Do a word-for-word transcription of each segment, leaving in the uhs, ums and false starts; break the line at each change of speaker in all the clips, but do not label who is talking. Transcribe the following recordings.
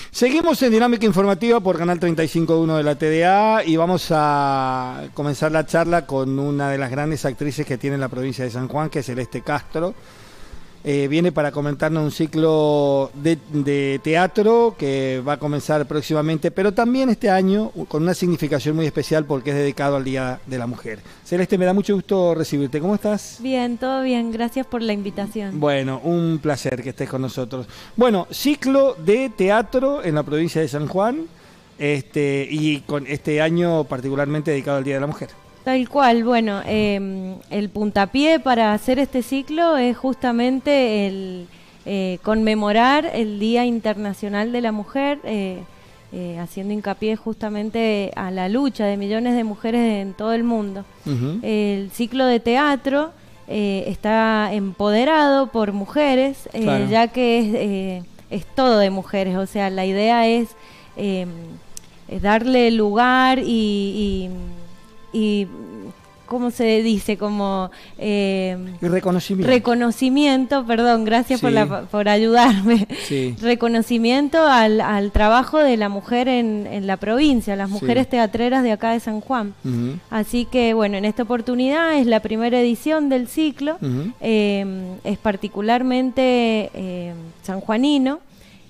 Seguimos en Dinámica Informativa por Canal treinta y cinco punto uno de la T D A y vamos a comenzar la charla con una de las grandes actrices que tiene la provincia de San Juan, que es Celeste Castro. Eh, viene para comentarnos un ciclo de, de teatro que va a comenzar próximamente, pero también este año con una significación muy especial porque es dedicado al Día de la Mujer. Celeste, me da mucho gusto recibirte. ¿Cómo estás?
Bien, todo bien. Gracias por la invitación.
Bueno, un placer que estés con nosotros. Bueno, ciclo de teatro en la provincia de San Juan este, y con este año particularmente dedicado al Día de la Mujer.
Tal cual, bueno, eh, el puntapié para hacer este ciclo es justamente el eh, conmemorar el Día Internacional de la Mujer, eh, eh, haciendo hincapié justamente a la lucha de millones de mujeres en todo el mundo. Uh-huh. El ciclo de teatro eh, está empoderado por mujeres, eh, claro. ya que es, eh, es todo de mujeres, o sea, la idea es, eh, es darle lugar y... y y ¿cómo se dice? Como eh,
y reconocimiento.
Reconocimiento, perdón, gracias sí. por, la, por ayudarme. Sí. Reconocimiento al, al trabajo de la mujer en, en la provincia, las mujeres sí. teatreras de acá de San Juan. Uh-huh. Así que, bueno, en esta oportunidad es la primera edición del ciclo, uh-huh. eh, es particularmente eh, sanjuanino.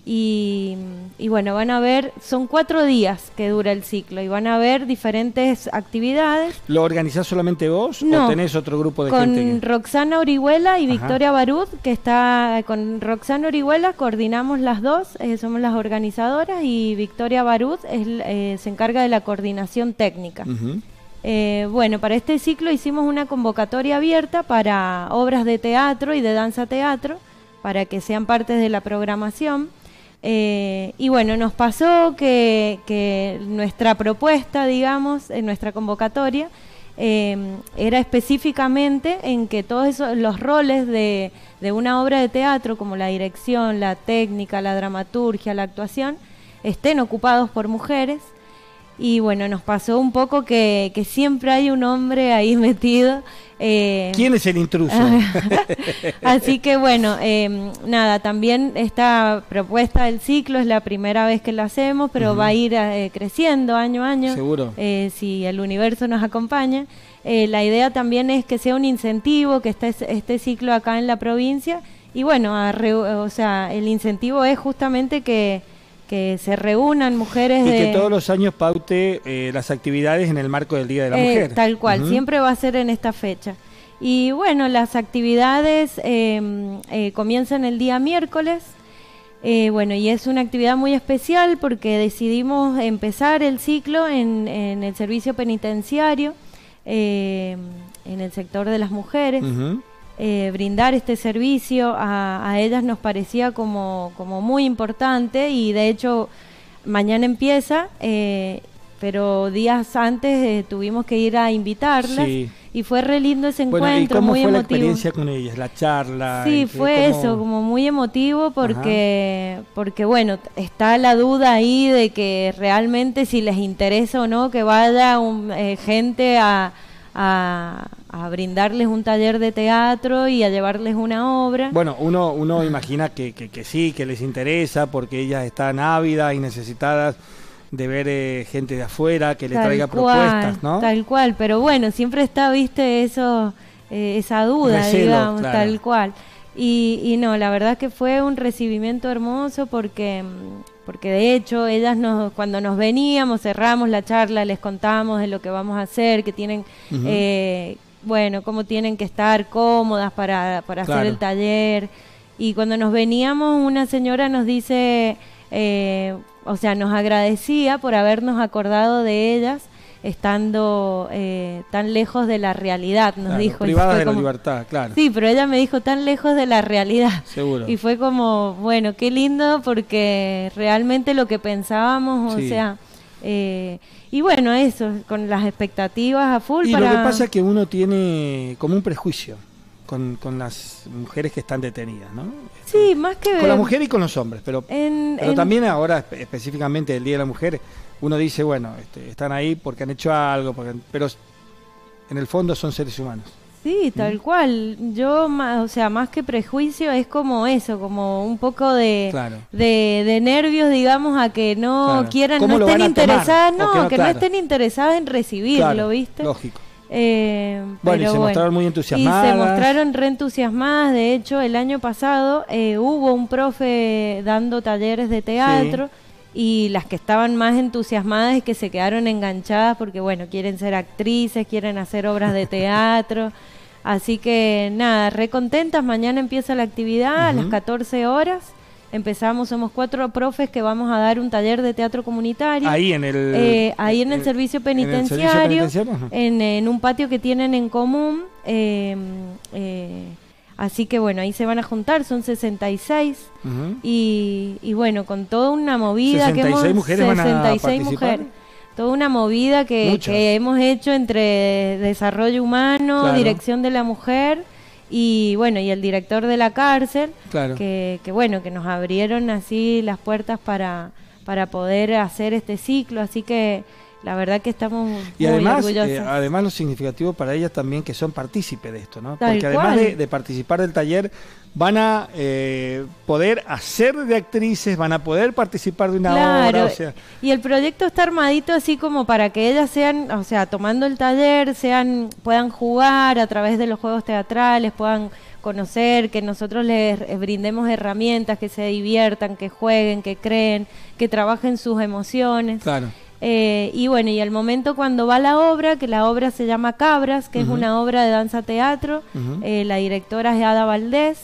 Y, y bueno, van a ver, son cuatro días que dura el ciclo y van a ver diferentes actividades.
¿Lo organizás solamente vos
no,
o tenés otro grupo de
con
gente?
Con Roxana Orihuela y Ajá. Victoria Barud, que está con Roxana Orihuela, coordinamos las dos, eh, somos las organizadoras, y Victoria Barud es, eh, se encarga de la coordinación técnica. Uh-huh. eh, bueno, para este ciclo hicimos una convocatoria abierta para obras de teatro y de danza teatro, para que sean partes de la programación. Eh, y bueno, nos pasó que, que nuestra propuesta, digamos, en nuestra convocatoria, eh, era específicamente en que todos esos, los roles de, de una obra de teatro, como la dirección, la técnica, la dramaturgia, la actuación, estén ocupados por mujeres. Y bueno, nos pasó un poco que, que siempre hay un hombre ahí metido. Eh,
¿Quién es el intruso?
Así que bueno, eh, nada, también esta propuesta del ciclo es la primera vez que la hacemos, pero uh-huh. va a ir eh, creciendo año a año.
Seguro.
Eh, si el universo nos acompaña. Eh, la idea también es que sea un incentivo, que esté este ciclo acá en la provincia. Y bueno, a re, o sea, el incentivo es justamente que... que se reúnan mujeres
y
de...
que todos los años paute eh, las actividades en el marco del Día de la
eh,
Mujer.
Tal cual, uh-huh. siempre va a ser en esta fecha. Y bueno, las actividades eh, eh, comienzan el día miércoles, eh, bueno, y es una actividad muy especial porque decidimos empezar el ciclo en, en el servicio penitenciario, eh, en el sector de las mujeres. Uh-huh. Eh, brindar este servicio a, a ellas nos parecía como, como muy importante, y de hecho mañana empieza, eh, pero días antes eh, tuvimos que ir a invitarlas sí. y fue re lindo ese
bueno,
encuentro,
¿y cómo
muy
fue
emotivo.
La experiencia con ellas, la charla?
Sí, fue
cómo...
eso, como muy emotivo porque, porque bueno, está la duda ahí de que realmente si les interesa o no que vaya un, eh, gente a... A, a brindarles un taller de teatro y a llevarles una obra.
Bueno, uno uno imagina que, que, que sí, que les interesa porque ellas están ávidas y necesitadas de ver eh, gente de afuera que les traiga
cual,
propuestas, ¿no?
Tal cual, pero bueno, siempre está, viste, eso, eh, esa duda, Recelo, digamos, claro. tal cual. Y, y no, la verdad que fue un recibimiento hermoso porque... porque de hecho ellas nos, cuando nos veníamos cerramos la charla, les contamos de lo que vamos a hacer, que tienen, uh-huh. eh, bueno, cómo tienen que estar cómodas para, para claro. hacer el taller. Y cuando nos veníamos, una señora nos dice, eh, o sea, nos agradecía por habernos acordado de ellas, estando eh, tan lejos de la realidad, nos
claro,
dijo.
Privadas de
como,
la libertad, claro.
Sí, pero ella me dijo tan lejos de la realidad.
Seguro.
Y fue como, bueno, qué lindo porque realmente lo que pensábamos, o sí. sea... Eh, y bueno, eso, con las expectativas a full.
Y
para...
lo que pasa es que uno tiene como un prejuicio con, con las mujeres que están detenidas, ¿no?
Sí, más que...
Con las mujeres y con los hombres, pero,
en,
pero
en...
también ahora específicamente el Día de la Mujer, uno dice, bueno, este, están ahí porque han hecho algo, porque, pero en el fondo son seres humanos.
Sí, tal ¿Mm? cual. Yo, o sea, más que prejuicio, es como eso, como un poco de, claro. de, de nervios, digamos, a que no claro. quieran, no estén interesadas, no, que, no, que claro. no estén interesadas en recibirlo, claro, ¿viste?
Lógico.
Eh,
bueno, y se
bueno,
mostraron muy entusiasmadas.
Y se mostraron re entusiasmadas. De hecho, el año pasado eh, hubo un profe dando talleres de teatro. Sí. Y las que estaban más entusiasmadas es que se quedaron enganchadas porque, bueno, quieren ser actrices, quieren hacer obras de teatro. Así que, nada, re contentas. Mañana empieza la actividad uh-huh. a las catorce horas. Empezamos, somos cuatro profes que vamos a dar un taller de teatro comunitario.
Ahí en el...
Eh, ahí en el, el servicio penitenciario, en, el servicio penitenciario? En, en un patio que tienen en común. Eh, eh, Así que bueno, ahí se van a juntar, son sesenta y seis uh-huh. y, y bueno, con toda una movida
sesenta y seis
que hemos
mujeres
sesenta y seis
van a
mujeres, toda una movida que, que hemos hecho entre desarrollo humano, claro. dirección de la mujer y bueno, y el director de la cárcel,
claro.
que, que bueno, que nos abrieron así las puertas para, para poder hacer este ciclo, así que la verdad que estamos
y
muy
además,
orgullosas.
Eh, además lo significativo para ellas también que son partícipes de esto, ¿no?
Tal
Porque
cual.
además de, de participar del taller, van a eh, poder hacer de actrices, van a poder participar de una
claro.
obra. O sea.
Y el proyecto está armadito así como para que ellas sean, o sea, tomando el taller, sean puedan jugar a través de los juegos teatrales, puedan conocer, que nosotros les brindemos herramientas, que se diviertan, que jueguen, que creen, que trabajen sus emociones.
Claro.
Eh, y bueno, y al momento cuando va la obra, que la obra se llama Cabras, que uh-huh. es una obra de danza teatro, uh-huh. eh, la directora es Ada Valdés,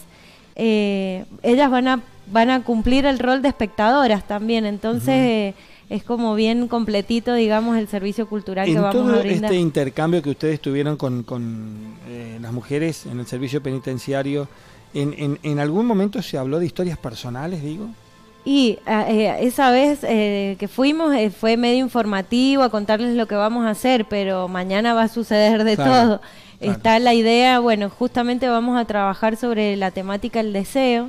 eh, ellas van a van a cumplir el rol de espectadoras también, entonces uh-huh. eh, es como bien completito, digamos, el servicio cultural
en
que vamos
todo
a brindar.
Este intercambio que ustedes tuvieron con, con eh, las mujeres en el servicio penitenciario, ¿en, en, en algún momento se habló de historias personales, digo?
Y eh, esa vez eh, que fuimos eh, fue medio informativo a contarles lo que vamos a hacer, pero mañana va a suceder de claro, todo. Claro. Está la idea, bueno, justamente vamos a trabajar sobre la temática del deseo.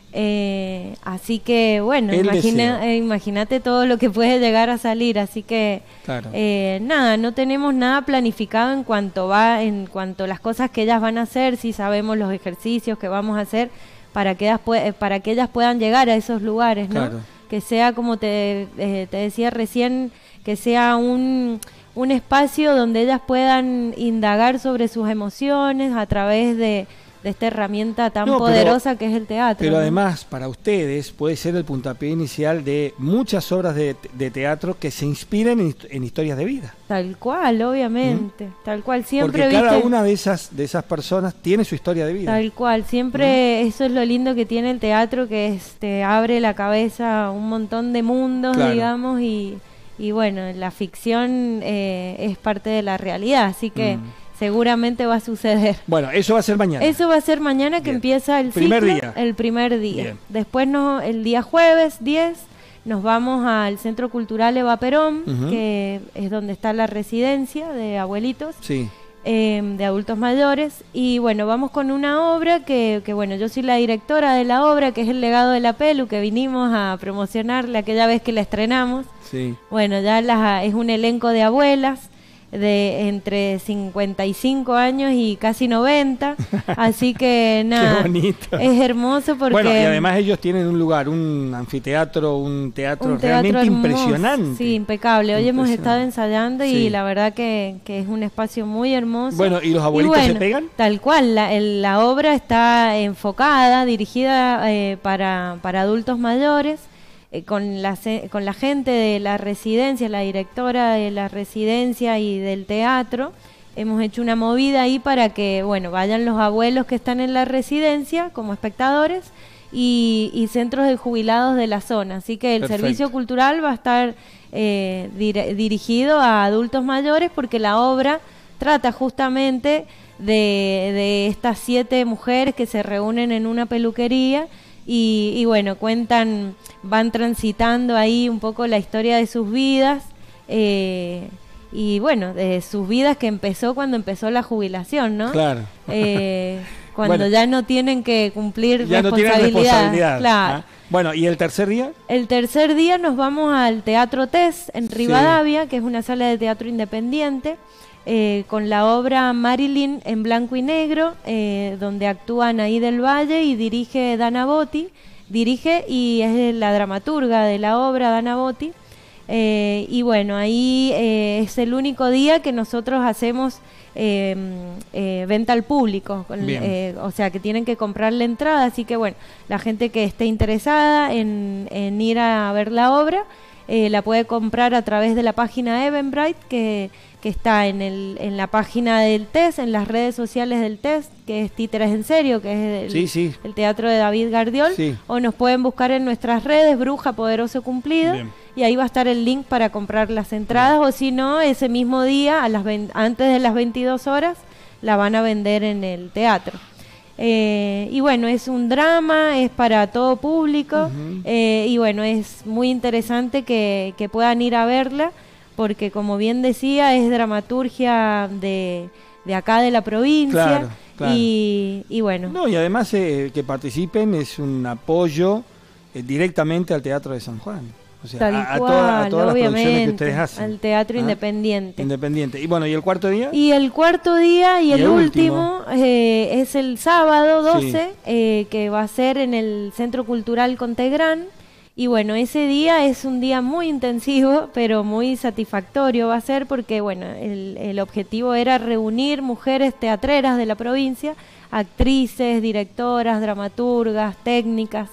Eh, así que, bueno, imagina, eh, imagínate todo lo que puede llegar a salir. Así que,
claro.
eh, nada, no tenemos nada planificado en cuanto va, en cuanto a las cosas que ellas van a hacer, si sabemos los ejercicios que vamos a hacer. Para que, ellas pue- para que ellas puedan llegar a esos lugares, ¿no?
Claro.
Que sea, como te, eh, te decía recién, que sea un, un espacio donde ellas puedan indagar sobre sus emociones a través de, de esta herramienta tan no, poderosa pero, que es el teatro.
Pero
¿no?
además, para ustedes puede ser el puntapié inicial de muchas obras de, de teatro que se inspiren en, en historias de vida.
Tal cual, obviamente, ¿Mm? tal cual siempre.
Porque cada
¿viste?
una de esas de esas personas tiene su historia de vida.
Tal cual, siempre ¿Mm? Eso es lo lindo que tiene el teatro, que es, te abre la cabeza a un montón de mundos, claro. digamos, y, y bueno, la ficción eh, es parte de la realidad, así que... Mm. Seguramente va a suceder.
Bueno, eso va a ser mañana.
Eso va a ser mañana que Bien. Empieza el
primer
ciclo,
día.
el primer día.
Bien.
Después no, el día jueves diez nos vamos al Centro Cultural Eva Perón, uh-huh. que es donde está la residencia de abuelitos,
sí.
eh, de adultos mayores. Y bueno, vamos con una obra que, que, bueno, yo soy la directora de la obra, que es El legado de la Pelu, que vinimos a promocionarla aquella vez que la estrenamos.
Sí.
Bueno, ya la, es un elenco de abuelas, de entre cincuenta y cinco años y casi noventa, así que nada,
Qué bonito.
Es hermoso porque...
Bueno, y además ellos tienen un lugar, un anfiteatro, un teatro,
un teatro
realmente
hermoso,
impresionante.
Sí, impecable. Hoy hemos estado ensayando y sí. la verdad que, que es un espacio muy hermoso.
Bueno, ¿y los abuelitos y bueno, se pegan?
Tal cual, la, el, la obra está enfocada, dirigida eh, para, para adultos mayores, Eh, con, la, con la gente de la residencia, la directora de la residencia y del teatro, hemos hecho una movida ahí para que, bueno, vayan los abuelos que están en la residencia como espectadores y, y centros de jubilados de la zona. Así que el Perfecto. Servicio cultural va a estar eh, dir- dirigido a adultos mayores porque la obra trata justamente de, de estas siete mujeres que se reúnen en una peluquería y, y bueno, cuentan... van transitando ahí un poco la historia de sus vidas eh, y bueno, de sus vidas que empezó cuando empezó la jubilación, ¿no?
Claro.
Eh, cuando
bueno,
ya no tienen que cumplir
ya
responsabilidad.
No tienen responsabilidad.
Claro.
¿Ah? Bueno, ¿y el tercer día?
El tercer día nos vamos al Teatro T E S en Rivadavia, sí. que es una sala de teatro independiente. eh, con la obra Marilyn en blanco y negro, eh, donde actúa Anaí del Valle y dirige Dana Botti, dirige y es la dramaturga de la obra, Dana Botti. Eh, y bueno, ahí eh, es el único día que nosotros hacemos eh, eh, venta al público, eh, o sea que tienen que comprar la entrada, así que bueno, la gente que esté interesada en, en ir a ver la obra, eh, la puede comprar a través de la página Eventbrite, que, que está en, el, en la página del T E S, en las redes sociales del T E S, que es Títeres en Serio, que es el,
sí, sí.
el teatro de David Gardiol, sí. O nos pueden buscar en nuestras redes, Bruja Poderoso Cumplido. Bien. Y ahí va a estar el link para comprar las entradas, o si no, ese mismo día, a las antes de las veintidós horas, la van a vender en el teatro. Eh, y bueno, es un drama, es para todo público, uh-huh. eh, y bueno, es muy interesante que, que puedan ir a verla, porque como bien decía, es dramaturgia de, de acá de la provincia. Claro, claro. Y, y bueno.
No, y además eh, que participen es un apoyo eh, directamente al Teatro de San Juan. O sea,
Tal
a, a,
cual,
toda, a todas las producciones que ustedes hacen.
Al teatro
¿Ah?
independiente.
Independiente. Y bueno, ¿y el cuarto día?
Y el cuarto día y, y el, el último, último eh, es el sábado doce, sí. eh, que va a ser en el Centro Cultural Contegrán. Y bueno, ese día es un día muy intensivo, pero muy satisfactorio va a ser porque, bueno, el, el objetivo era reunir mujeres teatreras de la provincia, actrices, directoras, dramaturgas, técnicas,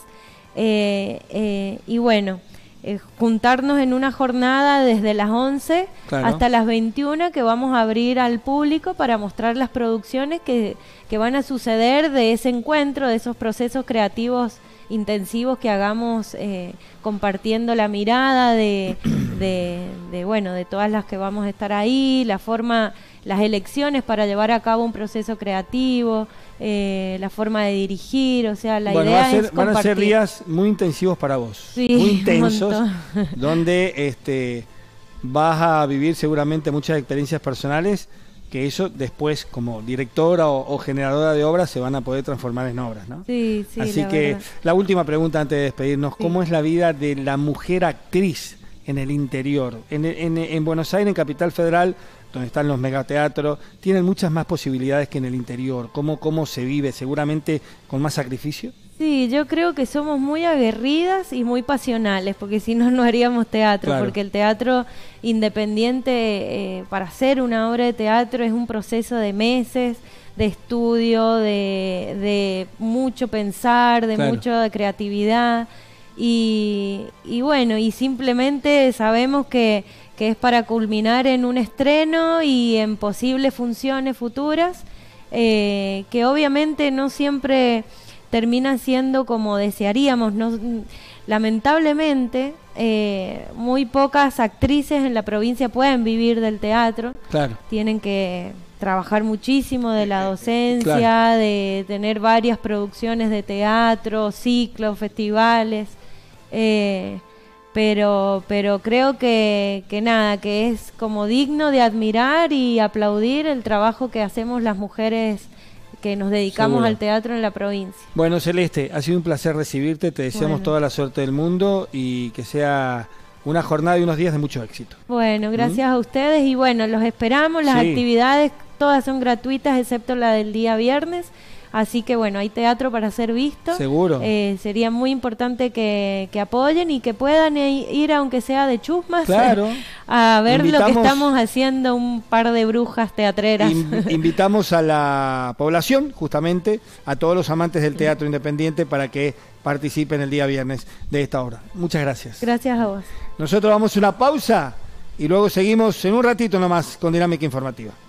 eh, eh, y bueno... Eh, juntarnos en una jornada desde las once claro. hasta las veintiuna, que vamos a abrir al público para mostrar las producciones que, que van a suceder de ese encuentro, de esos procesos creativos intensivos que hagamos, eh, compartiendo la mirada de, de, de, bueno, de todas las que vamos a estar ahí, la forma, las elecciones para llevar a cabo un proceso creativo, eh, la forma de dirigir, o sea, la
bueno,
idea
va a ser,
es compartir.
Van a ser días muy intensivos para vos,
sí,
muy intensos, donde este, vas a vivir seguramente muchas experiencias personales, que eso después como directora o, o generadora de obras se van a poder transformar en obras, ¿no?
Sí, sí.
Así
la
que
verdad.
La última pregunta antes de despedirnos, sí. ¿Cómo es la vida de la mujer actriz en el interior? En, en, en Buenos Aires, en Capital Federal, donde están los megateatros, tienen muchas más posibilidades que en el interior. ¿Cómo, cómo se vive? ¿Seguramente con más sacrificio?
Sí, yo creo que somos muy aguerridas y muy pasionales, porque si no, no haríamos teatro, claro. Porque el teatro independiente, eh, para hacer una obra de teatro es un proceso de meses, de estudio, de, de mucho pensar, de claro. mucha creatividad, y, y bueno, y simplemente sabemos que, que es para culminar en un estreno y en posibles funciones futuras, eh, que obviamente no siempre termina siendo como desearíamos. No, lamentablemente, eh, muy pocas actrices en la provincia pueden vivir del teatro. Claro. Tienen que trabajar muchísimo de la docencia, claro. de tener varias producciones de teatro, ciclos, festivales. Eh, pero, pero creo que, que nada, que es como digno de admirar y aplaudir el trabajo que hacemos las mujeres que nos dedicamos Seguro. Al teatro en la provincia.
Bueno, Celeste, ha sido un placer recibirte, te deseamos bueno. toda la suerte del mundo y que sea una jornada y unos días de mucho éxito.
Bueno, gracias ¿Mm? a ustedes y bueno, los esperamos, las sí. actividades todas son gratuitas excepto la del día viernes, así que bueno, hay teatro para ser visto.
Seguro.
Eh, sería muy importante que, que apoyen y que puedan ir, aunque sea de chusmas,
claro.
a ver invitamos, lo que estamos haciendo un par de brujas teatreras.
In, invitamos a la población, justamente, a todos los amantes del teatro independiente para que participen el día viernes de esta obra. Muchas gracias.
Gracias a vos.
Nosotros vamos a una pausa y luego seguimos en un ratito nomás con Dinámica Informativa.